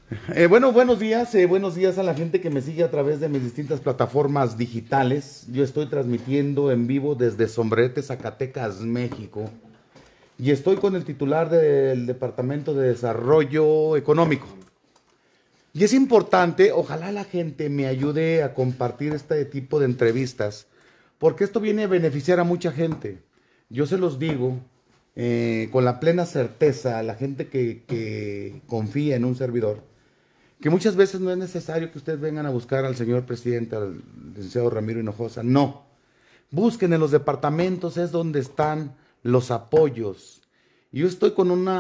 Bueno, buenos días a la gente que me sigue a través de mis distintas plataformas digitales. Yo estoy transmitiendo en vivo desde Sombrerete, Zacatecas, México, y estoy con el titular del Departamento de Desarrollo Económico. Y es importante, ojalá la gente me ayude a compartir este tipo de entrevistas, porque esto viene a beneficiar a mucha gente. Yo se los digo con la plena certeza a la gente que confía en un servidor que muchas veces no es necesario que ustedes vengan a buscar al señor presidente, al licenciado Ramiro Hinojosa, no. Busquen en los departamentos, es donde están los apoyos. Yo estoy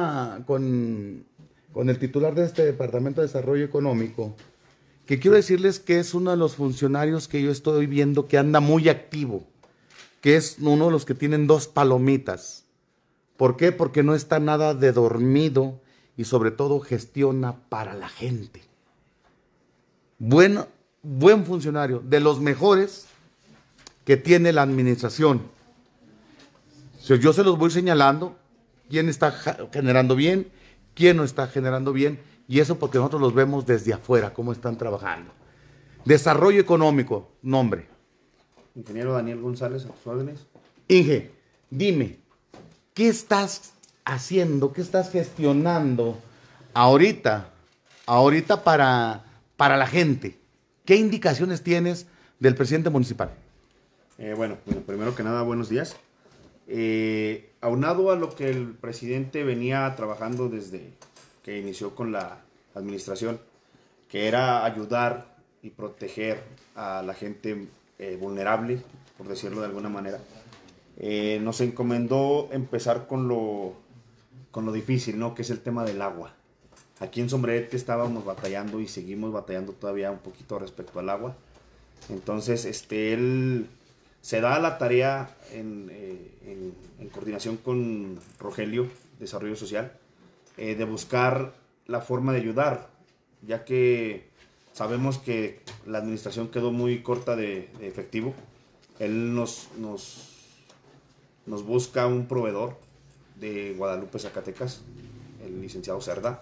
con el titular de este Departamento de Desarrollo Económico, que quiero decirles que es uno de los funcionarios que yo estoy viendo que anda muy activo, que es uno de los que tienen dos palomitas. ¿Por qué? Porque no está nada de dormido y sobre todo gestiona para la gente. Buen, buen funcionario, de los mejores que tiene la administración. Yo se los voy señalando quién está generando bien, quién no está generando bien, y eso porque nosotros los vemos desde afuera, cómo están trabajando. Desarrollo económico, nombre. Ingeniero Daniel González, a tus órdenes. Inge, dime, ¿qué estás haciendo, qué estás gestionando ahorita, para la gente? ¿Qué indicaciones tienes del presidente municipal? Bueno, primero que nada, buenos días. Aunado a lo que el presidente venía trabajando desde que inició con la administración, que era ayudar y proteger a la gente vulnerable, por decirlo de alguna manera, nos encomendó empezar con lo difícil, ¿no? Que es el tema del agua. Aquí en Sombrerete estábamos batallando y seguimos batallando todavía un poquito respecto al agua. Entonces, él se da la tarea en coordinación con Rogelio, Desarrollo Social, de buscar la forma de ayudar, ya que sabemos que la administración quedó muy corta de efectivo. Él nos busca un proveedor de Guadalupe, Zacatecas, el licenciado Cerda,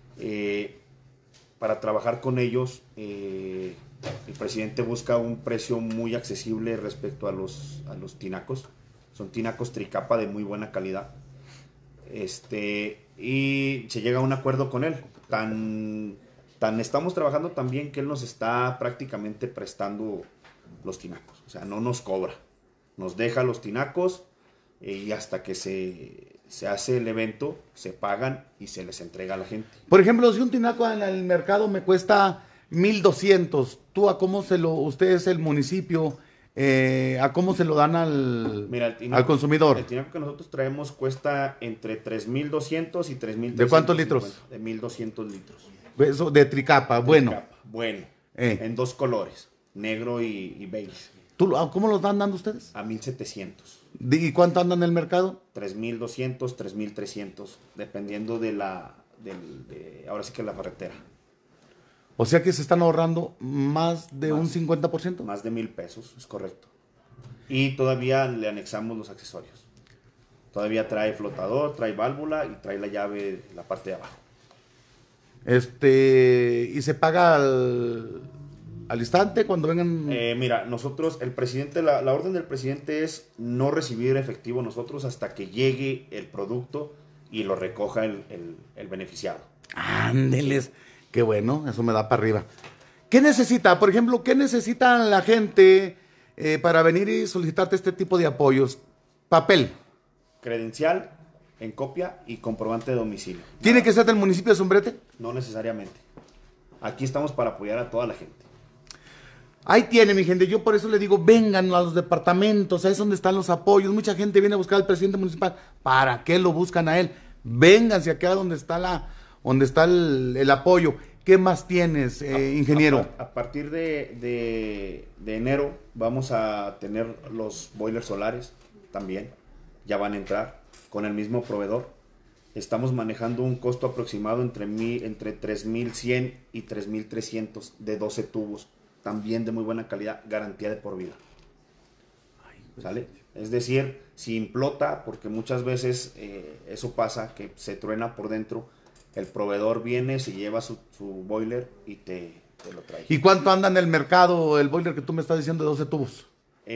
para trabajar con ellos. El presidente busca un precio muy accesible respecto a los tinacos. Son tinacos tricapa de muy buena calidad. Y se llega a un acuerdo con él. Tan estamos trabajando también que él nos está prácticamente prestando los tinacos. O sea, no nos cobra. Nos deja los tinacos y hasta que se hace el evento, se pagan y se les entrega a la gente. Por ejemplo, si un tinaco en el mercado me cuesta 1,200, ¿tú usted es el municipio, a cómo se lo dan Mira, al consumidor? El tinaco que nosotros traemos cuesta entre 3,200 y 3,350. ¿De cuántos litros? De 1,200 litros. Eso de tricapa, bueno. Tricapa, bueno. En dos colores, negro y beige. ¿Cómo los van dando ustedes? A 1,700. ¿Y cuánto andan en el mercado? 3,200, 3,300, dependiendo ahora sí que la ferretera. O sea que se están ahorrando más de un 50%. Más de 1,000 pesos, es correcto. Y todavía le anexamos los accesorios. Todavía trae flotador, trae válvula y trae la llave en la parte de abajo. ¿Y se paga al instante cuando vengan? Mira, nosotros, la orden del presidente es no recibir efectivo nosotros hasta que llegue el producto y lo recoja el beneficiado. Ándeles, qué bueno, eso me da para arriba. ¿Qué necesita? Por ejemplo, ¿qué necesita la gente para venir y solicitarte este tipo de apoyos? Papel. Credencial en copia y comprobante de domicilio. ¿Tiene que ser del municipio de Sombrerete? No necesariamente. Aquí estamos para apoyar a toda la gente. Ahí tiene, mi gente. Yo por eso le digo, vengan a los departamentos, ahí es donde están los apoyos. Mucha gente viene a buscar al presidente municipal. ¿Para qué lo buscan a él? Vénganse acá donde está el apoyo. ¿Qué más tienes, ingeniero? A partir de enero vamos a tener los boilers solares también. Ya van a entrar con el mismo proveedor. Estamos manejando un costo aproximado entre 3,100 y 3,300 de 12 tubos. También de muy buena calidad, garantía de por vida. ¿Sale? Es decir, si implota, porque muchas veces eso pasa, que se truena por dentro, El proveedor viene, se lleva su boiler y te lo trae. ¿Y cuánto anda en el mercado el boiler que tú me estás diciendo de 12 tubos?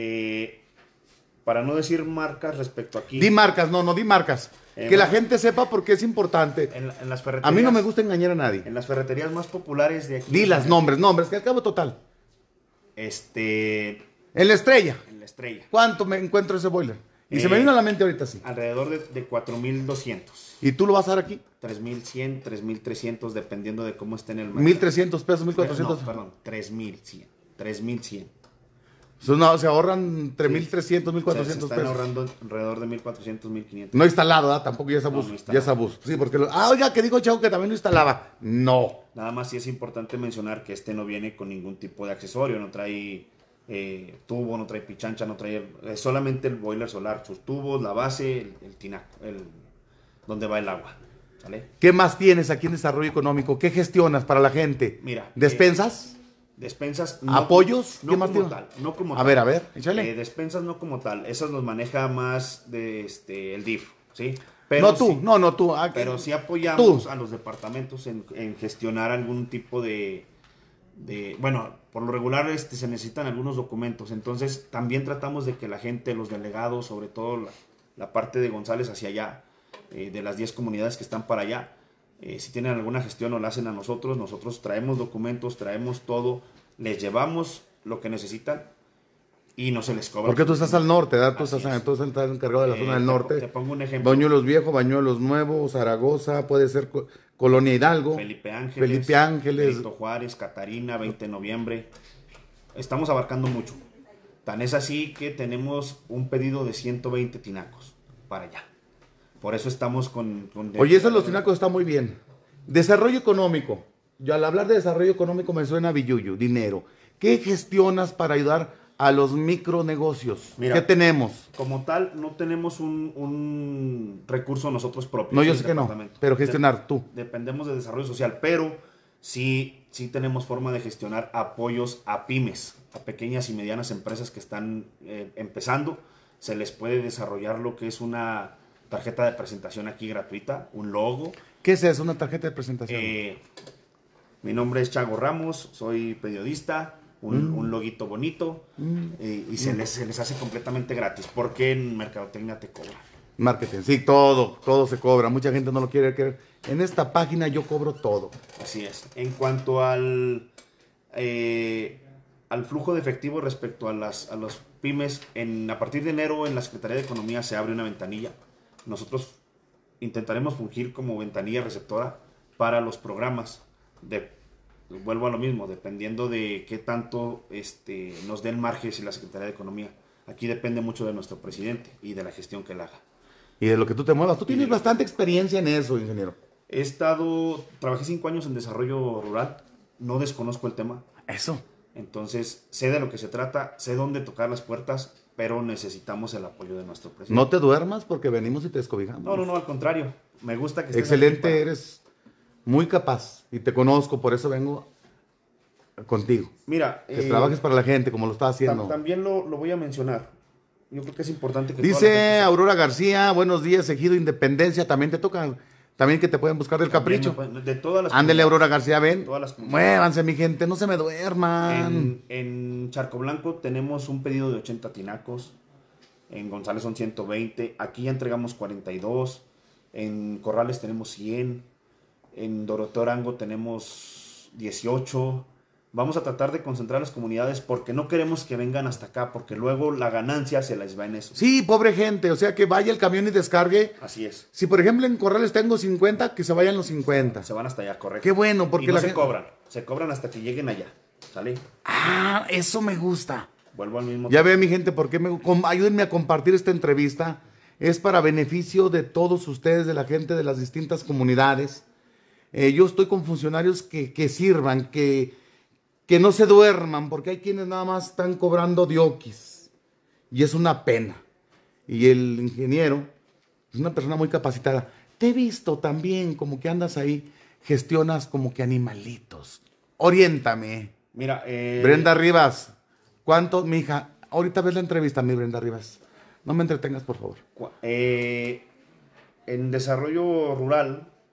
Para no decir marcas respecto aquí. Di marcas, no di marcas. Que la gente sepa porque es importante. En las ferreterías. A mí no me gusta engañar a nadie. En las ferreterías más populares de aquí. Di las nombres, que al cabo total. En la Estrella. En la Estrella. ¿Cuánto me encuentro ese boiler? Y se me vino a la mente ahorita, sí. Alrededor de 4,200. ¿Y tú lo vas a dar aquí? 3,100, 3,300, dependiendo de cómo esté en el mercado. 1,300 pesos, 1,400. No, perdón, 3,100. 3,100. No, se ahorran 3,300, 1,400 se pesos. están ahorrando alrededor de 1,400, 1,500. No instalado, ¿verdad? Tampoco ya es abuso. No ya es abuso. Sí, porque... oiga, que dijo Chavo que también lo instalaba. No. Nada más sí es importante mencionar que este no viene con ningún tipo de accesorio. No trae tubo, no trae pichancha, no trae... Es solamente el boiler solar. Sus tubos, la base, el tinaco, donde va el agua. ¿Sale? ¿Qué más tienes aquí en Desarrollo Económico? ¿Qué gestionas para la gente? Mira. ¿Despensas? Despensas. ¿Apoyos? No, ¿Qué más como tiene? tal. No como a tal. ver, échale. Despensas no como tal. Esas los maneja más el DIF, ¿sí? Pero no tú, sí, no tú. Pero sí apoyamos a los departamentos en gestionar algún tipo bueno, por lo regular se necesitan algunos documentos. Entonces también tratamos de que la gente, los delegados, sobre todo la parte de González hacia allá, de las 10 comunidades que están para allá, si tienen alguna gestión o la hacen a nosotros traemos documentos, traemos todo, les llevamos lo que necesitan y no se les cobra. Porque tú estás al norte, ¿verdad? Tú estás encargado de la zona del norte. Te pongo un ejemplo. Bañuelos Viejos, Bañuelos Nuevos, Zaragoza, puede ser Colonia Hidalgo. Felipe Ángeles. Benito Juárez, Catarina, 20 de noviembre. Estamos abarcando mucho. Tan es así que tenemos un pedido de 120 tinacos para allá. Por eso estamos con Oye, eso de los tinacos está muy bien. Desarrollo económico. Yo al hablar de desarrollo económico me suena a billuyo, dinero. ¿Qué gestionas para ayudar a los micronegocios? Mira, ¿qué tenemos? Como tal, no tenemos un recurso nosotros propios. No, yo sé que no, pero gestionar tú. Dependemos de desarrollo social, pero sí tenemos forma de gestionar apoyos a pymes, a pequeñas y medianas empresas que están empezando. Se les puede desarrollar lo que es una tarjeta de presentación aquí gratuita, un logo. ¿Qué es eso, una tarjeta de presentación? Mi nombre es Chago Ramos, soy periodista, un loguito bonito y se les hace completamente gratis, porque en Mercadotecnia te cobra. Marketing, sí, todo se cobra, mucha gente no lo quiere creer. En esta página yo cobro todo. Así es. En cuanto al flujo de efectivo respecto a las pymes, a partir de enero en la Secretaría de Economía se abre una ventanilla. Nosotros intentaremos fungir como ventanilla receptora para los programas. Vuelvo a lo mismo, dependiendo de qué tanto nos den margen y la Secretaría de Economía. Aquí depende mucho de nuestro presidente y de la gestión que él haga. Y de lo que tú te muevas. Tú tienes bastante experiencia en eso, ingeniero. Trabajé 5 años en desarrollo rural, no desconozco el tema. Eso. Entonces, sé de lo que se trata, sé dónde tocar las puertas, pero necesitamos el apoyo de nuestro presidente. No te duermas porque venimos y te descobijamos. No, al contrario. Me gusta que estés excelente, eres muy capaz y te conozco, por eso vengo contigo. Mira, que trabajes para la gente como lo estás haciendo. También lo voy a mencionar. Yo creo que es importante que dice Aurora García, buenos días, Ejido Independencia, también te toca, también que te pueden buscar del Capricho. De todas las Ándele, Aurora García, ven. Muévanse, mi gente, no se me duerman. En Charco Blanco tenemos un pedido de 80 tinacos. En González son 120. Aquí ya entregamos 42. En Corrales tenemos 100. En Doroteo Arango tenemos 18. Vamos a tratar de concentrar las comunidades porque no queremos que vengan hasta acá, porque luego la ganancia se les va en eso. Sí, pobre gente, o sea, que vaya el camión y descargue. Así es. Si por ejemplo en Corrales tengo 50, que se vayan los 50. Se van hasta allá, correcto. Qué bueno, porque y no se cobran hasta que lleguen allá, ¿sale? Ah, eso me gusta. Vuelvo al mismo ya ve mi gente, porque ayúdenme a compartir esta entrevista. Es para beneficio de todos ustedes, de la gente de las distintas comunidades. Yo estoy con funcionarios que sirvan, que no se duerman, porque hay quienes nada más están cobrando dioquis. Y es una pena. Y el ingeniero es una persona muy capacitada. Te he visto también como que andas ahí, gestionas como que animalitos. Oriéntame. Mira, Brenda Rivas, ¿cuánto, mija? Ahorita ves la entrevista, mi Brenda Rivas. No me entretengas, por favor. En desarrollo rural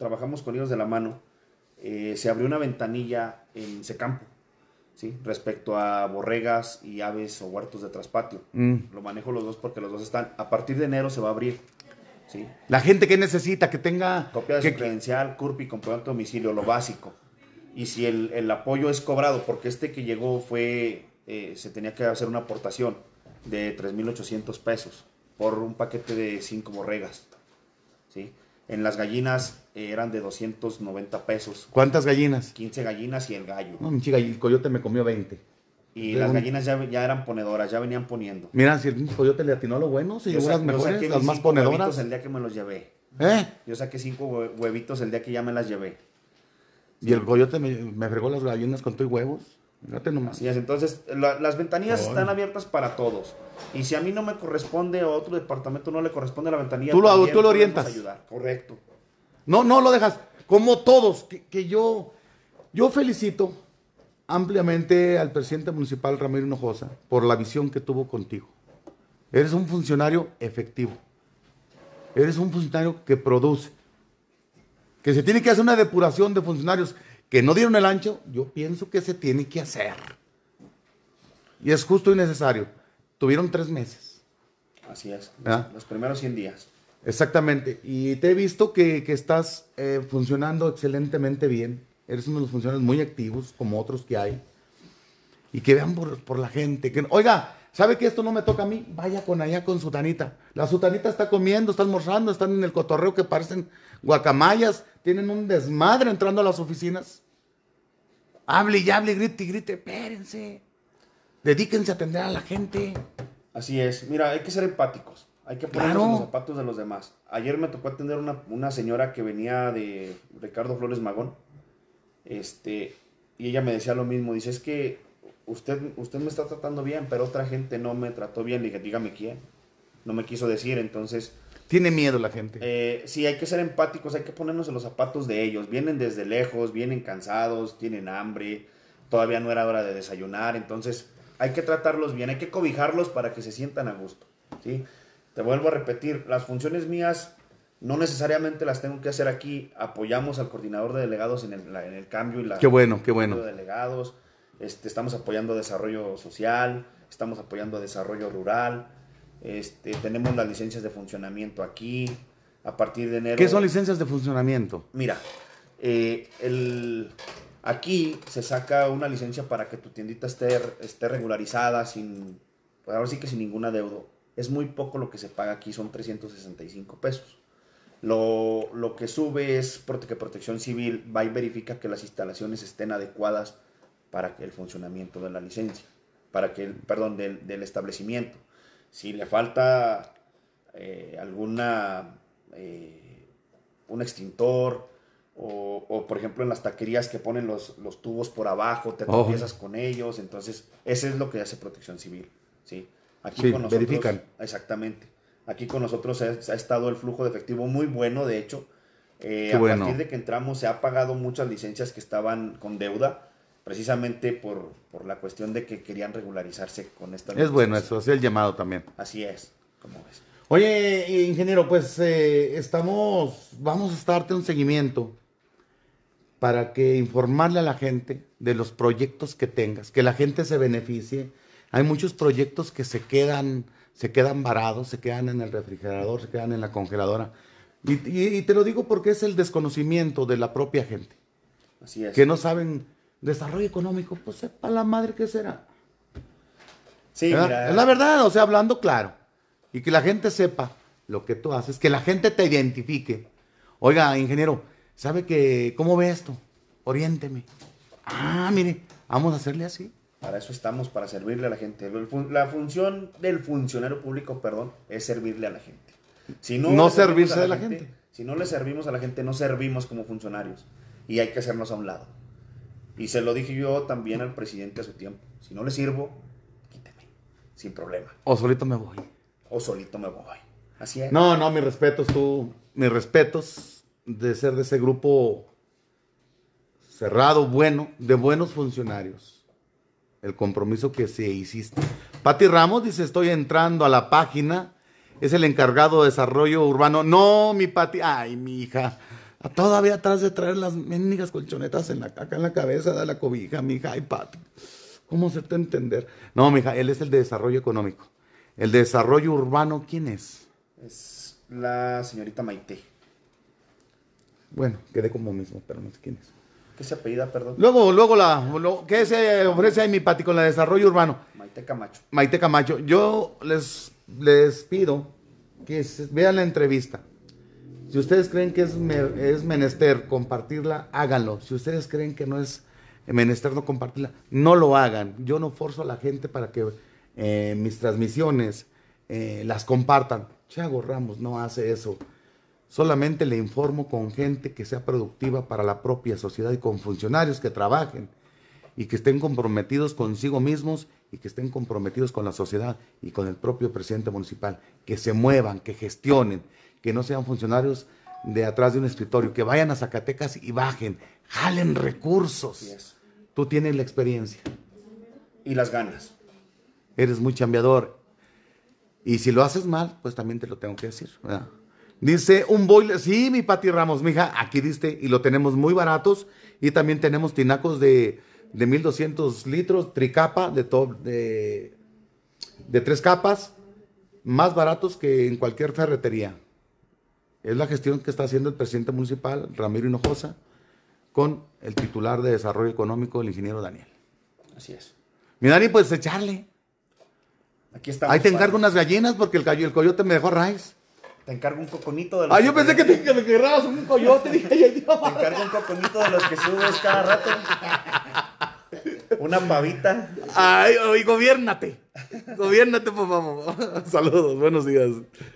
trabajamos con ellos de la mano, se abrió una ventanilla en Secampo, ¿sí? Respecto a borregas y aves o huertos de traspatio. Lo manejo los dos porque los dos están. A partir de enero se va a abrir. ¿Sí? La gente que necesita, que tenga... Copia de su credencial, CURP y comprobante de domicilio, lo básico. Y si el apoyo es cobrado, porque este que llegó fue, se tenía que hacer una aportación de 3,800 pesos por un paquete de 5 borregas. ¿Sí? En las gallinas eran de 290 pesos. ¿Cuántas gallinas? 15 gallinas y el gallo. No, mi chica, el coyote me comió 20. Y las gallinas ya eran ponedoras, ya venían poniendo. Mira, si el coyote le atinó a lo bueno, se llevó las mejores, las más ponedoras. El día que me los llevé. Yo saqué 5 huevitos el día que ya me las llevé. Y el coyote me fregó las gallinas con todo y huevos. Fíjate nomás. Así es, entonces las ventanillas están abiertas para todos. Y si a mí no me corresponde o a otro departamento no le corresponde la ventanilla, tú lo orientas. Ayudar. Correcto. No lo dejas. Como todos, que yo felicito ampliamente al presidente municipal Ramiro Hinojosa por la visión que tuvo contigo. Eres un funcionario efectivo. Eres un funcionario que produce. Que se tiene que hacer una depuración de funcionarios que no dieron el ancho, yo pienso que se tiene que hacer. Y es justo y necesario. Tuvieron 3 meses. Así es, ¿Ah? Los primeros 100 días. Exactamente. Y te he visto que estás funcionando excelentemente bien. Eres uno de los funcionarios muy activos, como otros que hay. Y que vean por la gente. Oiga, ¿sabe que esto no me toca a mí? Vaya con allá con Sutanita. La Sutanita está comiendo, está almorzando, están en el cotorreo que parecen guacamayas. Tienen un desmadre entrando a las oficinas. Hable y hable, grite y grite. Espérense. Dedíquense a atender a la gente. Así es. Mira, hay que ser empáticos. Hay que ponernos en los zapatos de los demás. Ayer me tocó atender una señora que venía de Ricardo Flores Magón. Y ella me decía lo mismo. Dice, es que usted me está tratando bien, pero otra gente no me trató bien. Le dije, dígame quién. No me quiso decir, entonces... Tiene miedo la gente. Sí, hay que ser empáticos, hay que ponernos en los zapatos de ellos. Vienen desde lejos, vienen cansados, tienen hambre, todavía no era hora de desayunar, entonces hay que tratarlos bien, hay que cobijarlos para que se sientan a gusto, ¿sí? Te vuelvo a repetir, las funciones mías no necesariamente las tengo que hacer aquí. Apoyamos al coordinador de delegados en el cambio y la... Qué bueno. De delegados, estamos apoyando desarrollo social, estamos apoyando desarrollo rural. Tenemos las licencias de funcionamiento aquí. A partir de enero... ¿Qué son licencias de funcionamiento? Mira, aquí se saca una licencia para que tu tiendita esté regularizada, ahora sí que sin ningún adeudo. Es muy poco lo que se paga aquí, son 365 pesos. Lo que sube es que Protección Civil va y verifica que las instalaciones estén adecuadas para que el funcionamiento de la licencia, del establecimiento. Si le falta un extintor o, por ejemplo, en las taquerías que ponen los tubos por abajo, te tropiezas con ellos, entonces eso es lo que hace Protección Civil, ¿sí? Aquí con nosotros, verifican. Exactamente. Aquí con nosotros ha estado el flujo de efectivo muy bueno, de hecho. Partir de que entramos se ha pagado muchas licencias que estaban con deuda, precisamente por la cuestión de que querían regularizarse con esta licencia. Es bueno eso, así el llamado también. Así es, como ves. Oye, ingeniero, pues vamos a darte un seguimiento para que informarle a la gente de los proyectos que tengas, que la gente se beneficie. Hay muchos proyectos que se quedan varados, se quedan en el refrigerador, se quedan en la congeladora. Y te lo digo porque es el desconocimiento de la propia gente. Así es. Que no saben desarrollo económico, pues sepa la madre qué será. Sí, mira. Es la verdad, o sea, hablando claro. Y que la gente sepa lo que tú haces, que la gente te identifique. Oiga, ingeniero, ¿sabe cómo ve esto? Oriénteme. Ah, mire, vamos a hacerle así. Para eso estamos, para servirle a la gente. La función del funcionario público, es servirle a la gente. Si no servirse de la gente. Si no le servimos a la gente, no servimos como funcionarios. Y hay que hacernos a un lado. Y se lo dije yo también al presidente a su tiempo. Si no le sirvo, quíteme, sin problema. O solito me voy. Así es. No, mis respetos de ser de ese grupo cerrado, bueno, de buenos funcionarios. El compromiso que se hiciste. Pati Ramos dice, estoy entrando a la página, es el encargado de desarrollo urbano. No, mi Pati, ay, mi hija, Todavía atrás de traer las mendigas colchonetas acá en la cabeza de la cobija, mija. Ay, Pati, ¿cómo hacerte entender? No, mija, él es el de desarrollo económico. El de desarrollo urbano, ¿quién es? Es la señorita Maite. Bueno, quedé como mismo, pero no sé quién es. ¿Qué se apellida, perdón? ¿Qué se ofrece ahí, mi Pati, con la de desarrollo urbano? Maite Camacho. Maite Camacho. Yo les pido que vean la entrevista. Si ustedes creen que es menester compartirla, háganlo. Si ustedes creen que no es menester no compartirla, no lo hagan. Yo no forzo a la gente para que mis transmisiones las compartan. Chago Ramos no hace eso. Solamente le informo con gente que sea productiva para la propia sociedad y con funcionarios que trabajen y que estén comprometidos consigo mismos y que estén comprometidos con la sociedad y con el propio presidente municipal. Que se muevan, que gestionen, que no sean funcionarios de atrás de un escritorio, que vayan a Zacatecas y bajen, jalen recursos. Yes. Tú tienes la experiencia. Y las ganas. Eres muy chambeador. Y si lo haces mal, pues también te lo tengo que decir, ¿verdad? Dice un boiler, sí, mi Pati Ramos, mija, aquí diste, y lo tenemos muy baratos, y también tenemos tinacos de 1200 litros, tricapa, de 3 capas, más baratos que en cualquier ferretería. Es la gestión que está haciendo el presidente municipal, Ramiro Hinojosa, con el titular de Desarrollo Económico, el ingeniero Daniel. Así es. Mi Dani, pues echarle. Aquí estamos. Ahí te encargo unas gallinas porque el coyote me dejó raíz. Te encargo un coconito de los Yo pensé que me querrabas un coyote. Dije, ay, Dios. Te encargo un coconito de los que subes cada rato. Una pavita. Ay, gobiérnate. Gobiérnate, por favor. Saludos, buenos días.